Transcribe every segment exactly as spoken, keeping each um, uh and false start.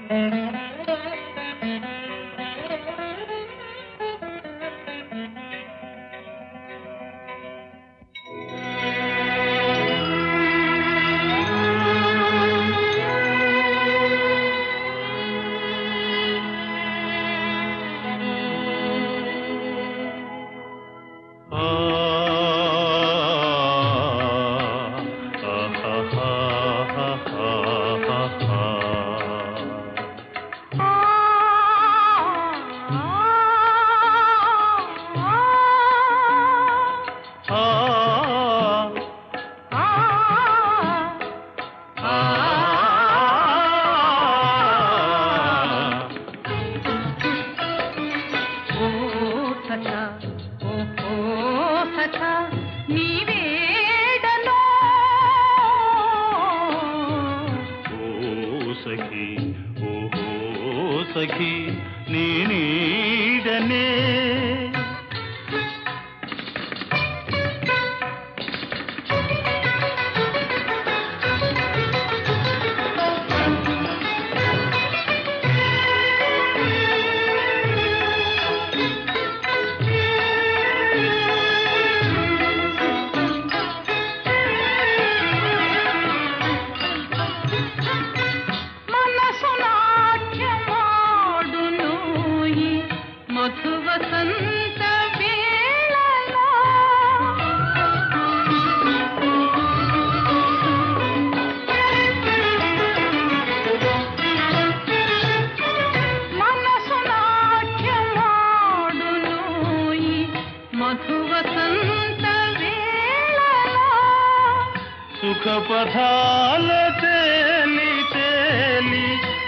సఖీ నీ నీడనే మధువసంత వేళలో మనసు నాట్యమాడును మధువసంత వేళలో సుఖపథాల తేలి తేలి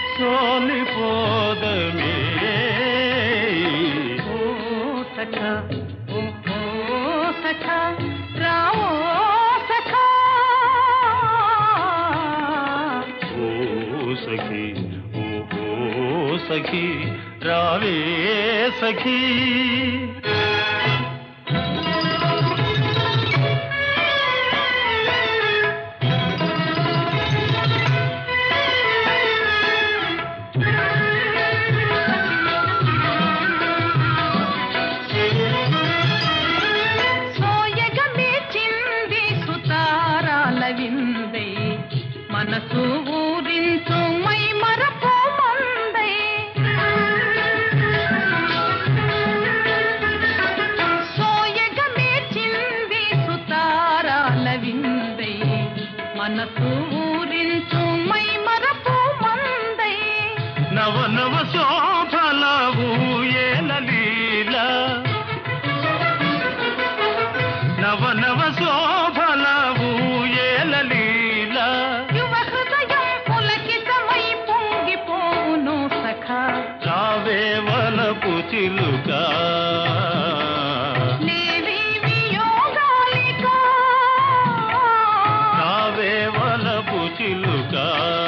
సోలిపోదమే సఖా ఓ సఖా రావో సఖా ఓ సఖీ ఓ సఖీ రావే సఖీ మనసు ఊరించు మై మరపు మందై సోయగమే చింది సుతారాల విందై మనసు ఊరించు మై మరపు మందై నవ నవ శోభల ఊయేల లీల నవ నవ శోభల ఊయేల లీల రావే వలపు చిలుక రావే వలపు చిలుక